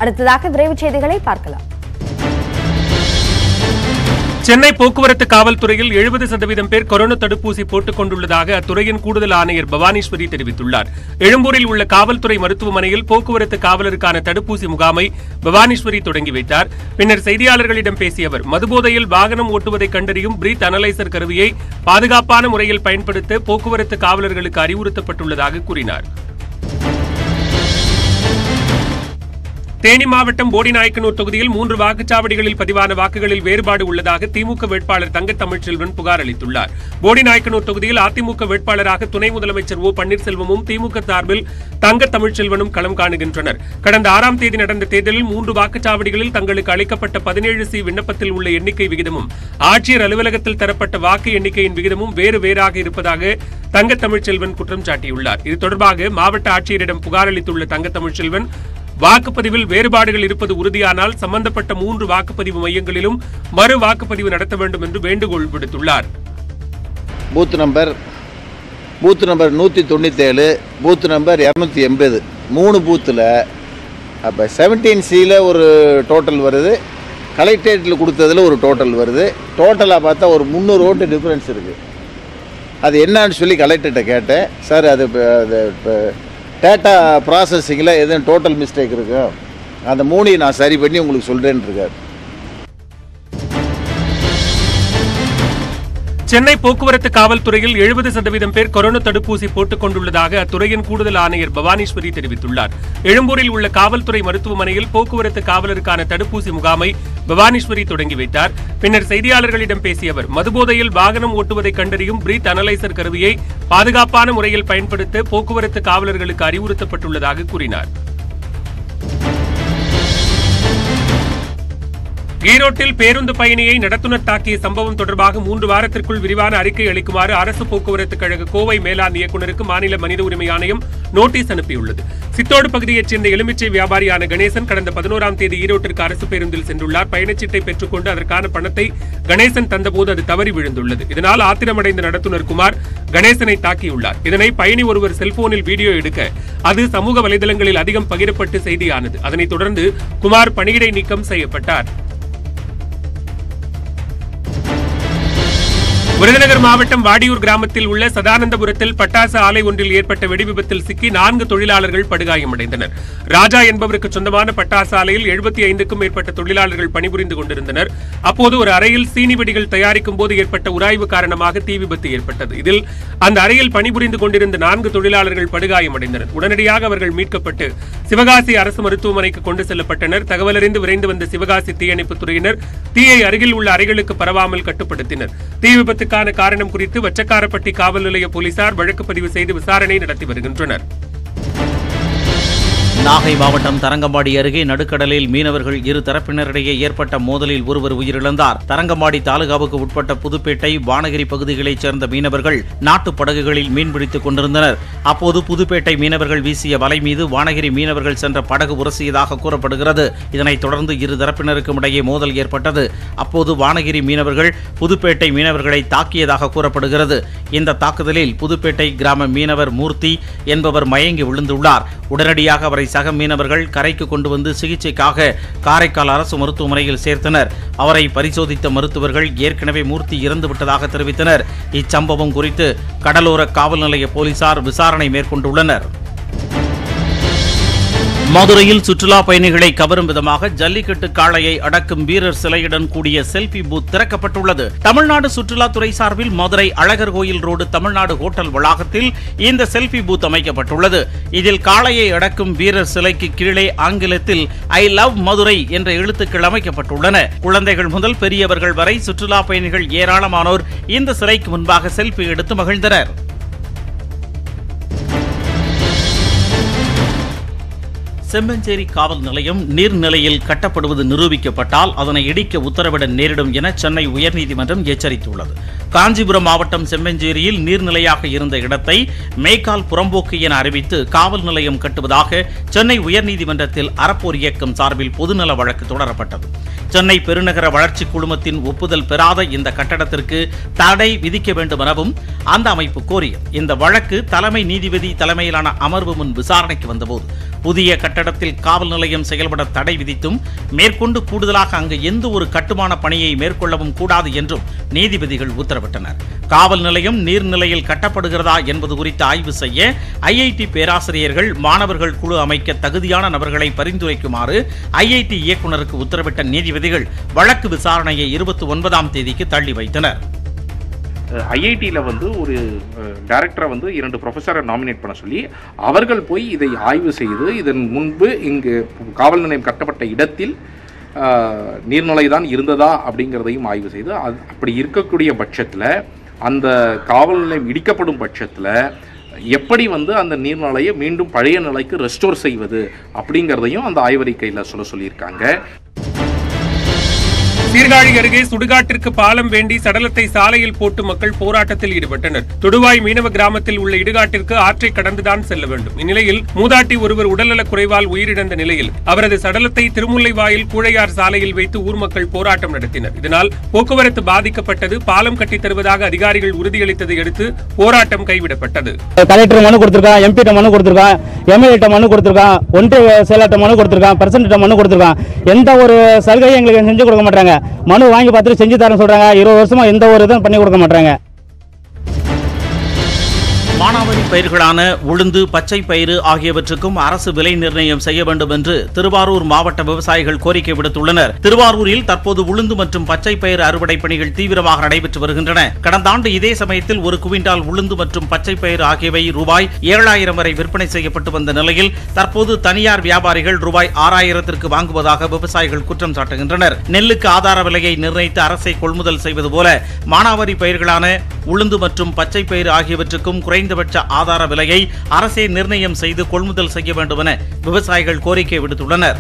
அடுத்ததாக விரைவுச் செய்திகளை பார்க்கலாம். சென்னை போக்குவரத்து காவல்துறையில் 70% பேர் கொரோனா தடுப்பூசி போட்டுக் கொண்டுள்ளதாக அத்துறையின் கூடுதல் ஆணையர் பவானீஸ்வரி தெரிவித்துள்ளார். எழும்பூரில் உள்ள காவல்துறை மருத்துவமனையில் போக்குவரத்து காவலருக்கான தடுப்பூசி முகாமை பவானீஸ்வரி தொடங்கி வைத்தார். பின்னர் செய்தியாளர்களிடம் பேசிய அவர், மதுபோதையில் வாகனம் ஓட்டுவதை கண்டறியும் பிரீத் அனலைசர் கருவியை பாதுகாப்பான முறையில் பயன்படுத்த போக்குவரத்து காவலர்களுக்கு அறிவுறுத்தப்பட்டுள்ளதாக கூறினார். தேனி மாவட்டம் போடிநாயக்கனூர் தொகுதியில் 3 வாக்குச்சாவடிகளில் பதிவான வாக்குகளில் வேறுபாடு உள்ளதாக திமுக வேட்பாளர் தங்க தமிழ்ச்செல்வன் புகார் அளித்துள்ளார். போடிநாயக்கனூர் தொகுதியில் அதிமுக வேட்பாளராக துணை முதலமைச்சர் ஓ பன்னீர்செல்வமும் திமுக சார்பில் தங்க தமிழ்ச்செல்வனும் களம் காணுகின்றனர். கடந்த 6ஆம் தேதி நடந்த தேர்தலில் 3 வாக்குச்சாவடிகளில் தங்களுக்கு அளிக்கப்பட்ட 17C விண்ணப்பத்தில் உள்ள எண்ணிக்கை விகிதமும் ஆட்சியர் அலுவலகத்தில் தரப்பட்ட வாக்கு எண்ணிக்கையின் விகிதமும் வேறாக இருப்பதாக தங்க தமிழ்ச்செல்வன் குற்றம் சாட்டியுள்ளார். இது தொடர்பாக மாவட்ட ஆட்சியரிடம் புகார் அளித்துள்ள தங்க தமிழ்ச்செல்வன், வாக்குப்பதிவில் வேறுபாடுகள் இருப்பது உறுதியானால் சம்பந்தப்பட்ட 3 வாக்குப்பதிவு மையங்களிலும் மறு வாக்குப்பதிவு நடத்த வேண்டும் என்று வேண்டுகோள் விடுத்துள்ளார். பூத் நம்பர் 197, பூத் நம்பர் 280, 3 பூத்தில் அப்போ 17Cயில் ஒரு டோட்டல் வருது, கலெக்டரேட்டில் கொடுத்ததில் ஒரு டோட்டல் வருது. டோட்டலாக பார்த்தா ஒரு 300 ஓட்டு டிஃப்ரென்ஸ் இருக்குது. அது என்னன்னு சொல்லி கலெக்டர்கிட்ட கேட்டேன். சார் அது டேட்டா ப்ராசஸிங்கில் எதுவும் டோட்டல் மிஸ்டேக் இருக்கும், அந்த 3 நான் சரி பண்ணி உங்களுக்கு சொல்கிறேன்னு இருக்கார். சென்னை போக்குவரத்து காவல்துறையில் 70% பேர் கொரோனா தடுப்பூசி போட்டுக் கொண்டுள்ளதாக அத்துறையின் கூடுதல் ஆணையர் பவானீஸ்வரி தெரிவித்துள்ளார். எழும்பூரில் உள்ள காவல்துறை மருத்துவமனையில் போக்குவரத்து காவலருக்கான தடுப்பூசி முகாமை பவானீஸ்வரி தொடங்கி வைத்தார். பின்னர் செய்தியாளர்களிடம் பேசிய அவர், மதுபோதையில் வாகனம் ஓட்டுவதை கண்டறியும் பிரீத் அனலைசர் கருவியை பாதுகாப்பான முறையில் பயன்படுத்த போக்குவரத்து காவலர்களுக்கு அறிவுறுத்தப்பட்டுள்ளதாக கூறினார். ஈரோட்டில் பேருந்து பயணியை நடத்துனர் தாக்கிய சம்பவம் தொடர்பாக 3 வாரத்திற்குள் விரிவான அறிக்கை அளிக்குமாறு அரசு போக்குவரத்து கழக கோவை மேலாண் இயக்குநருக்கு மாநில மனித உரிமை ஆணையம் நோட்டீஸ் அனுப்பியுள்ளது. சித்தோடு பகுதியைச் சேர்ந்த எலுமிச்சை வியாபாரியான கணேசன் கடந்த 11ஆம் தேதி ஈரோட்டிற்கு அரசு பேருந்தில் சென்றுள்ளார். பயணச்சீட்டை பெற்றுக்கொண்டு அதற்கான பணத்தை கணேசன் தந்தபோது அது தவறி விழுந்துள்ளது. இதனால் ஆத்திரமடைந்த நடத்துனர் குமார் கணேசனை தாக்கியுள்ளார். இதனை பயணி ஒருவர் செல்போனில் வீடியோ எடுக்க அது சமூக வலைதளங்களில் அதிகம் பகிரப்பட்டு செய்தியானது. அதனைத் தொடர்ந்து குமார் பணியிடை நீக்கம் செய்யப்பட்டார். விருதுநகர் மாவட்டம் வாடியூர் கிராமத்தில் உள்ள சதானந்தபுரத்தில் பட்டாசு ஆலை ஒன்றில் ஏற்பட்ட வெடிவிபத்தில் சிக்கி 4 தொழிலாளர்கள் படுகாயமடைந்தனர். ராஜா என்பவருக்கு சொந்தமான பட்டாசு ஆலையில் 75க்கும் மேற்பட்ட தொழிலாளர்கள் பணிபுரிந்து கொண்டிருந்தனர். அப்போது ஒரு அறையில் சீனி வெடிகள் தயாரிக்கும் போது ஏற்பட்ட உராய்வு காரணமாக தீ விபத்து ஏற்பட்டது. இதில் அந்த அறையில் பணிபுரிந்து கொண்டிருந்த 4 தொழிலாளர்கள் படுகாயமடைந்தனர். உடனடியாக அவர்கள் மீட்கப்பட்டு சிவகாசி அரசு மருத்துவமனைக்கு கொண்டு செல்லப்பட்டனர். தகவலறிந்து விரைந்து வந்த சிவகாசி தீயணைப்புத் துறையினர் தீயை அருகில் உள்ள அறைகளுக்கு பரவாமல் கட்டுப்படுத்தினர். தீ விபத்துக்கான காரணம் குறித்து வச்சக்காரப்பட்டி காவல் நிலைய போலீசார் வழக்கு பதிவு செய்து விசாரணை நடத்தி வருகின்றனர். நாகை மாவட்டம் தரங்கம்பாடி அருகே நடுக்கடலில் மீனவர்கள் இரு தரப்பினரிடையே ஏற்பட்ட மோதலில் ஒருவர் உயிரிழந்தார். தரங்கம்பாடி தாலுகாவுக்கு உட்பட்ட புதுப்பேட்டை, வானகிரி பகுதிகளைச் சேர்ந்த மீனவர்கள் நாட்டு படகுகளில் மீன்பிடித்துக் கொண்டிருந்தனர். அப்போது புதுப்பேட்டை மீனவர்கள் வீசிய வலை மீது வானகிரி மீனவர்கள் சென்ற படகு உரசியதாக கூறப்படுகிறது. இதனைத் தொடர்ந்து இரு தரப்பினருக்கும் இடையே மோதல் ஏற்பட்டது. அப்போது வானகிரி மீனவர்கள் புதுப்பேட்டை மீனவர்களை தாக்கியதாக கூறப்படுகிறது. இந்த தாக்குதலில் புதுப்பேட்டை கிராம மீனவர் மூர்த்தி என்பவர் மயங்கி விழுந்துள்ளார். உடனடியாக அவரை சக மீனவர்கள் கரைக்கு கொண்டு வந்து சிகிச்சைக்காக காரைக்கால் அரசு மருத்துவமனையில் சேர்த்தனர். அவரை பரிசோதித்த மருத்துவர்கள் ஏற்கனவே மூர்த்தி இறந்துவிட்டதாக தெரிவித்தனர். இச்சம்பவம் குறித்து கடலோர காவல் நிலைய போலீசார் விசாரணை மேற்கொண்டுள்ளனர். மதுரையில் சுற்றுலா பயணிகளை கவரும் விதமாக ஜல்லிக்கட்டு காளையை அடக்கும் வீரர் சிலையுடன் கூடிய செல்பி பூத் திறக்கப்பட்டுள்ளது. தமிழ்நாடு சுற்றுலாத்துறை சார்பில் மதுரை அழகர் கோயில் ரோடு தமிழ்நாடு ஹோட்டல் வளாகத்தில் இந்த செல்பி பூத் அமைக்கப்பட்டுள்ளது. இதில் காளையை அடக்கும் வீரர் சிலைக்கு கீழே ஆங்கிலத்தில் ஐ லவ் மதுரை என்ற எழுத்துக்கள் அமைக்கப்பட்டுள்ளன. குழந்தைகள் முதல் பெரியவர்கள் வரை சுற்றுலா பயணிகள் ஏராளமானோர் இந்த சிலைக்கு முன்பாக செல்பி எடுத்து மகிழ்ந்தனர். செம்மஞ்சேரி காவல் நிலையம் நீர்நிலையில் கட்டப்படுவது நிரூபிக்கப்பட்டால் அதனை இடிக்க உத்தரவிட நேரிடும் என சென்னை உயர்நீதிமன்றம் எச்சரித்துள்ளது. காஞ்சிபுரம் மாவட்டம் செம்மஞ்சேரியில் நீர்நிலையாக இருந்த இடத்தை மேய்க்கால் புறம்போக்கு என அறிவித்து காவல் நிலையம் கட்டுவதாக சென்னை உயர்நீதிமன்றத்தில் அறப்போர் இயக்கம் சார்பில் பொதுநல வழக்கு தொடரப்பட்டது. சென்னை பெருநகர வளர்ச்சி குழுமத்தின் ஒப்புதல் பெறாத இந்த கட்டடத்திற்கு தடை விதிக்க வேண்டும் எனவும் அந்த அமைப்பு கோரியது. இந்த வழக்கு தலைமை நீதிபதி தலைமையிலான அமர்வு முன் விசாரணைக்கு வந்தபோது புதிய கட்டடத்தில் காவல் நிலையம் செயல்பட தடை விதித்தும் மேற்கொண்டு கூடுதலாக அங்கு எந்த ஒரு கட்டுமான பணியை மேற்கொள்ளவும் கூடாது என்றும் நீதிபதிகள் உத்தரவிட்டனர். காவல் நிலையம் நீர்நிலையில் கட்டப்படுகிறதா என்பது குறித்து ஆய்வு செய்ய ஐஐடி பேராசிரியர்கள் மாணவர்கள் குழு அமைக்க தகுதியான நபர்களை பரிந்துரைக்குமாறு ஐஐடி இயக்குநருக்கு உத்தரவிட்ட நீதிபதிகள் வழக்கு விசாரணையை 29ஆம் தேதிக்கு தள்ளி வைத்தனர். ஐஐடியில் ஒரு டைரக்டரை 2 ப்ரொஃபஸரை நாமினேட் பண்ண சொல்லி அவர்கள் போய் இதை ஆய்வு செய்து இதன் முன்பு இங்கு காவல் நிலையம் கட்டப்பட்ட இடத்தில் நீர்நிலை தான் இருந்ததா அப்படிங்கிறதையும் ஆய்வு செய்து அப்படி இருக்கக்கூடிய பட்சத்தில் அந்த காவல் நிலையம் இடிக்கப்படும் பட்சத்தில் எப்படி அந்த நீர்நிலையை மீண்டும் பழைய நிலைக்கு ரெஸ்டோர் செய்வது அப்படிங்கிறதையும் அந்த ஆய்வறிக்கையில் சொல்லியிருக்காங்க. சீர்காழி அருகே சுடுகாட்டிற்கு பாலம் வேண்டி சடலத்தை சாலையில் போட்டு மக்கள் போராட்டத்தில் ஈடுபட்டனர். தொடுவாய் மீனவ கிராமத்தில் உள்ள இடுகாட்டிற்கு ஆற்றை கடந்துதான் செல்ல வேண்டும். இந்நிலையில் மூதாட்டி ஒருவர் உடல்நலக் குறைவால் உயிரிழந்த நிலையில் அவரது சடலத்தை திருமுல்லைவாயில் கூழையார் சாலையில் வைத்து ஊர் மக்கள் போராட்டம் நடத்தினர். இதனால் போக்குவரத்து பாதிக்கப்பட்டது. பாலம் கட்டித் தருவதாக அதிகாரிகள் உறுதியளித்ததை அடுத்து போராட்டம் கைவிடப்பட்டது. கலெக்டர் மனு கொடுத்திருக்கான், எம்பி மனு கொடுத்திருக்கான், எம்எல்ஏ மனு கொடுத்திருக்கான், ஒன்றிய செயலாளர் மனு கொடுத்திருக்கான், பிரசிடென்ட் மனு கொடுத்திருக்கான். எந்த ஒரு சலுகையும் எங்களுக்கு செஞ்சு கொடுக்க மாட்டாங்க. மனு வாங்கி பார்த்துட்டு செஞ்சு தரேன்னு சொல்றாங்க. 20 வருஷமா எந்த ஒரு இதுவும் பண்ணி கொடுக்க மாட்டாங்க. மானாவாரி பயிர்களான உளுந்து, பச்சை பயிறு ஆகியவற்றுக்கும் அரசு விலை நிர்ணயம் செய்ய வேண்டும் என்று திருவாரூர் மாவட்ட விவசாயிகள் கோரிக்கை விடுத்துள்ளனர். திருவாரூரில் தற்போது உளுந்து மற்றும் பச்சை பயிறு அறுவடை பணிகள் தீவிரமாக நடைபெற்று வருகின்றன. கடந்த ஆண்டு இதே சமயத்தில் 1 குவிண்டால் உளுந்து மற்றும் பச்சை பயிறு ஆகியவை ரூபாய் 7000 வரை விற்பனை செய்யப்பட்டு வந்த நிலையில் தற்போது தனியார் வியாபாரிகள் ரூபாய் 6000ற்கு வாங்குவதாக விவசாயிகள் குற்றம் சாட்டுகின்றனர். நெல்லுக்கு ஆதார விலையை நிர்ணயித்து அரசை கொள்முதல் செய்வது போல மானாவாரி பயிர்களான உளுந்து மற்றும் பச்சை பயிறு ஆகியவற்றுக்கும் குறைந்தபட்ச ஆதார விலையை அரசே நிர்ணயம் செய்து கொள்முதல் செய்ய வேண்டும் என விவசாயிகள் கோரிக்கை விடுத்துள்ளனர்.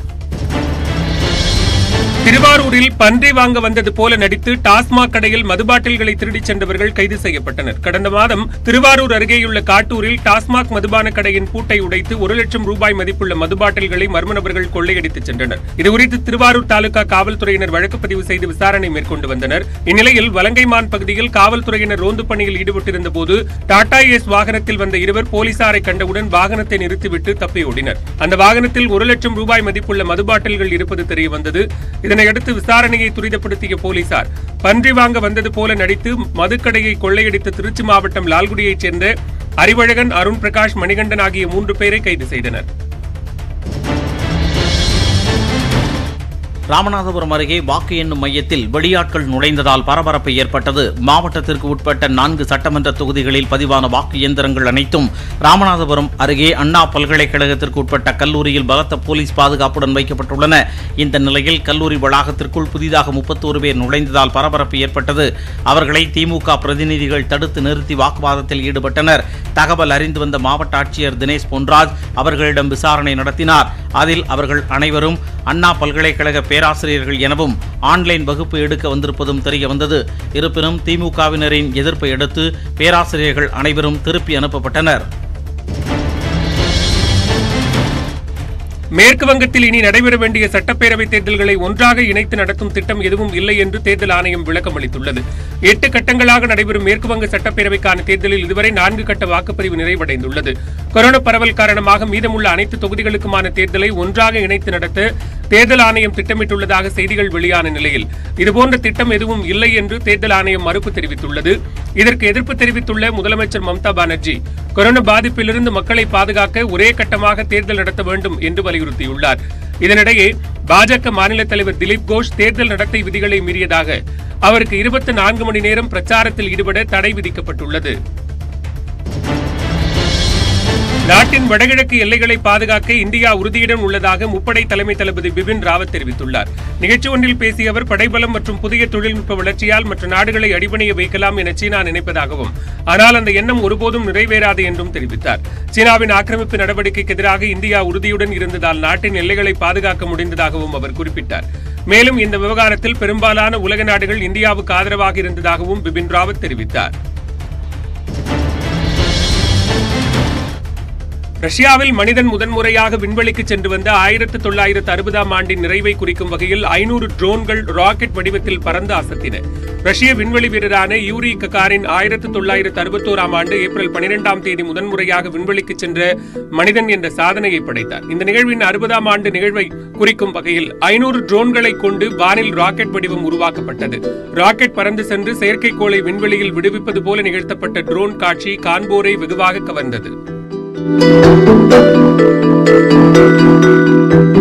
திருவாரூரில் பன்றி வாங்க வந்தது போல நடித்து டாஸ்மாக் கடையில் மதுபாட்டில்களை திருடிச் சென்றவர்கள் கைது செய்யப்பட்டனர். கடந்த மாதம் திருவாரூர் அருகேயுள்ள காட்டூரில் டாஸ்மாக் மதுபான கடையின் பூட்டை உடைத்து 1 லட்சம் ரூபாய் மதிப்புள்ள மதுபாட்டில்களை மர்ம நபர்கள் கொள்ளையடித்துச் சென்றனர். இதுகுறித்து திருவாரூர் தாலுகா காவல்துறையினர் வழக்கு பதிவு செய்து விசாரணை மேற்கொண்டு வந்தனர். இந்நிலையில் வலங்கைமான் பகுதியில் காவல்துறையினர் ரோந்து பணியில் ஈடுபட்டிருந்த போது டாடா ஏஸ் வாகனத்தில் வந்த இருவர் போலீசாரை கண்டவுடன் வாகனத்தை நிறுத்திவிட்டு தப்பியோடினர். அந்த வாகனத்தில் 1 லட்சம் ரூபாய் மதிப்புள்ள மதுபாட்டில்கள் இருப்பது தெரியவந்தது. இதனையடுத்து விசாரணையை துரிதப்படுத்திய போலீசார் பன்றி வாங்க வந்தது போல நடித்து மதுக்கடையை கொள்ளையடித்த திருச்சி மாவட்டம் லால்குடியைச் சேர்ந்த அறிவழகன், அருண் பிரகாஷ், மணிகண்டன் ஆகிய 3 பேரை கைது செய்தனர். ராமநாதபுரம் அருகே வாக்கு எண்ணும் மையத்தில் வெளியாட்கள் நுழைந்ததால் பரபரப்பு ஏற்பட்டது. மாவட்டத்திற்கு உட்பட்ட 4 சட்டமன்ற தொகுதிகளில் பதிவான வாக்கு இயந்திரங்கள் அனைத்தும் ராமநாதபுரம் அருகே அண்ணா பல்கலைக்கழகத்திற்கு உட்பட்ட கல்லூரியில் பலத்த போலீஸ் பாதுகாப்புடன் வைக்கப்பட்டுள்ளன. இந்த நிலையில் கல்லூரி வளாகத்திற்குள் புதிதாக 31 பேர் நுழைந்ததால் பரபரப்பு ஏற்பட்டது. அவர்களை திமுக பிரதிநிதிகள் தடுத்து நிறுத்தி வாக்குவாதத்தில் ஈடுபட்டனர். தகவல் அறிந்து வந்த மாவட்ட ஆட்சியர் தினேஷ் பொன்ராஜ் அவர்களிடம் விசாரணை நடத்தினார். அதில் அவர்கள் அனைவரும் அண்ணா பல்கலைக்கழக பேராசிரியர்கள் எனவும் ஆன்லைன் வகுப்பு எடுக்க வந்திருப்பதும் தெரிய வந்தது. இருப்பினும் திமுகவினரின் எதிர்ப்பை அடுத்து பேராசிரியர்கள் அனைவரும் திருப்பி அனுப்பப்பட்டனர். மேற்கு வங்கத்தில் இனி நடைபெற வேண்டிய சட்டப்பேரவை தேர்தல்களை ஒன்றாக இணைத்து நடத்தும் திட்டம் எதுவும் இல்லை என்று தேர்தல் ஆணையம் விளக்கம் அளித்துள்ளது. 8 கட்டங்களாக நடைபெறும் மேற்கு வங்க சட்டப்பேரவைக்கான தேர்தலில் இதுவரை 4 கட்ட வாக்குப்பதிவு நிறைவடைந்துள்ளது. கொரோனா பரவல் காரணமாக மீதமுள்ள அனைத்து தொகுதிகளுக்குமான தேர்தலை ஒன்றாக இணைத்து நடத்த தேர்தல் ஆணையம் திட்டமிட்டுள்ளதாக செய்திகள் வெளியான நிலையில் இதுபோன்ற திட்டம் எதுவும் இல்லை என்று தேர்தல் ஆணையம் மறுப்பு தெரிவித்துள்ளது. இதற்கு எதிர்ப்பு தெரிவித்துள்ள முதலமைச்சர் மம்தா பானர்ஜி கொரோனா பாதிப்பிலிருந்து மக்களை பாதுகாக்க ஒரே கட்டமாக தேர்தல் நடத்த வேண்டும் என்று வலியுறுத்தியுள்ளார். இதனிடையே பாஜக மாநில தலைவர் திலீப் கோஷ் தேர்தல் நடத்தை விதிகளை மீறியதாக அவருக்கு 24 மணி நேரம் பிரச்சாரத்தில் ஈடுபட தடை விதிக்கப்பட்டுள்ளது. நாட்டின் வடகிழக்கு எல்லைகளை பாதுகாக்க இந்தியா உறுதியுடன் உள்ளதாக முப்படை தலைமை தளபதி பிபின் ராவத் தெரிவித்துள்ளார். நிகழ்ச்சி ஒன்றில் பேசிய அவர் படைபலம் மற்றும் புதிய தொழில்நுட்ப வளர்ச்சியால் மற்ற நாடுகளை அடிபணிய வைக்கலாம் என சீனா நினைப்பதாகவும் ஆனால் அந்த எண்ணம் ஒருபோதும் நிறைவேறாது என்றும் தெரிவித்தார். சீனாவின் ஆக்கிரமிப்பு நடவடிக்கைக்கு எதிராக இந்தியா உறுதியுடன் இருந்ததால் நாட்டின் எல்லைகளை பாதுகாக்க முடிந்ததாகவும் அவர் குறிப்பிட்டார். மேலும் இந்த விவகாரத்தில் பெரும்பாலான உலக நாடுகள் இந்தியாவுக்கு ஆதரவாக இருந்ததாகவும் பிபின் ராவத் தெரிவித்தார். ரஷ்யாவில் மனிதன் முதன்முறையாக விண்வெளிக்கு சென்று வந்த 1960ஆம் ஆண்டின் நிறைவை குறிக்கும் வகையில் 500 ட்ரோன்கள் ராக்கெட் வடிவத்தில் பறந்து அசத்தின. ரஷ்ய விண்வெளி வீரரான யூரி ககாரின் 1961ஆம் ஆண்டு ஏப்ரல் 12ஆம் தேதி முதன்முறையாக விண்வெளிக்கு சென்ற மனிதன் என்ற சாதனையை படைத்தார். இந்த நிகழ்வின் 60ஆம் ஆண்டு நிகழ்வை குறிக்கும் வகையில் 500 ட்ரோன்களை கொண்டு வானில் ராக்கெட் வடிவம் உருவாக்கப்பட்டது. ராக்கெட் பறந்து சென்று செயற்கைக்கோளை விண்வெளியில் விடுவிப்பது போல நிகழ்த்தப்பட்ட ட்ரோன் காட்சி காண்போரை வெகுவாக கவர்ந்தது.